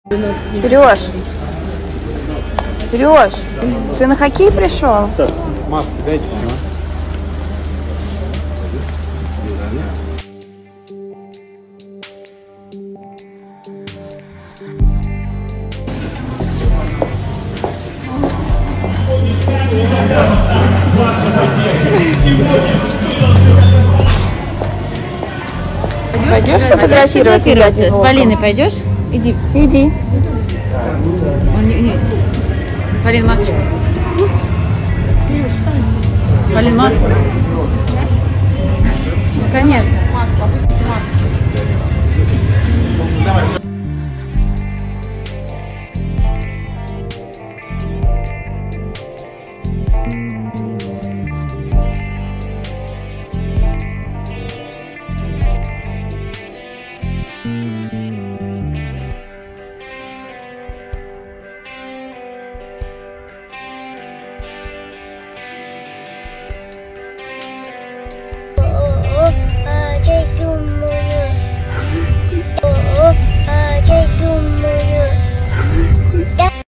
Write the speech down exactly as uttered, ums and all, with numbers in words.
Сереж, Сереж, ты на хоккей пришел? Маску дайте, Пойдешь сфотографироваться с Полиной? Пойдешь? Иди. Иди. Он не, не. Полин, масочку. Полин, маску. Ну, конечно. Маску, опусти маску.